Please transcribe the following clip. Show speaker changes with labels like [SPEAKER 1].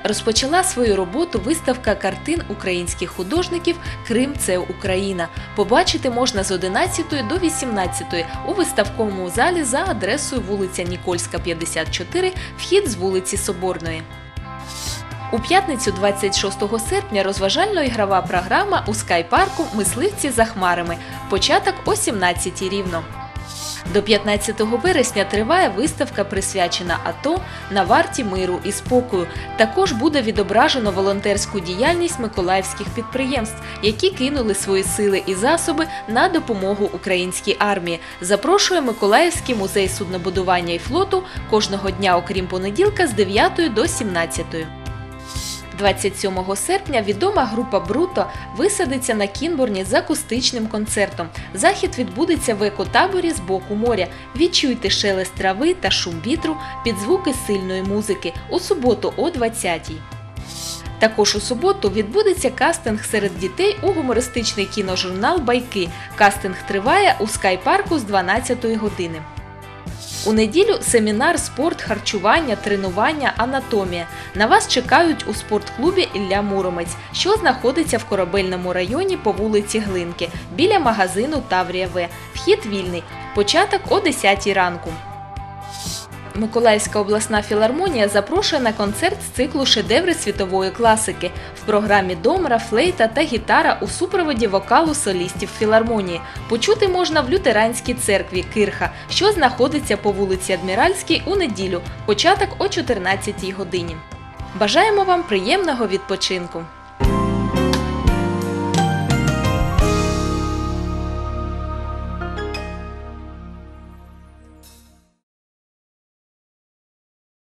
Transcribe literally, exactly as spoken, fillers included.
[SPEAKER 1] Розпочала свою роботу виставка картин українських художників «Крим – це Україна». Побачити можна з одинадцятої до вісімнадцятої у виставковому залі за адресою вулиця Нікольська, п'ятдесят чотири, вхід з вулиці Соборної. У п'ятницю двадцять шостого серпня розважально-ігрова програма у скай-парку «Мисливці за хмарами». Початок о сімнадцятій рівно. До п'ятнадцятого вересня триває виставка, присвячена АТО «На варті миру і спокою». Також буде відображено волонтерську діяльність миколаївських підприємств, які кинули свої сили і засоби на допомогу українській армії. Запрошує Миколаївський музей суднобудування і флоту кожного дня, окрім понеділка, з дев'ятої до сімнадцятої. двадцять сьомого серпня відома група «Бруто» висадиться на Кінбурні з акустичним концертом. Захід відбудеться в екотаборі з боку моря. Відчуйте шелест трави та шум вітру під звуки сильної музики у суботу о двадцятій. Також у суботу відбудеться кастинг серед дітей у гумористичний кіножурнал «Байки». Кастинг триває у скай-парку з дванадцятої години. У неділю семінар «Спорт, харчування, тренування, анатомія». На вас чекають у спортклубі «Ілля Муромець», що знаходиться в Корабельному районі по вулиці Глинки, біля магазину «Таврія В». Вхід вільний. Початок о десятій ранку. Миколаївська обласна філармонія запрошує на концерт з циклу «Шедеври світової класики». В програмі домра, флейта та гітара у супроводі вокалу солістів філармонії. Почути можна в лютеранській церкві «Кирха», що знаходиться по вулиці Адміральській у неділю. Початок о чотирнадцятій годині. Бажаємо вам приємного відпочинку!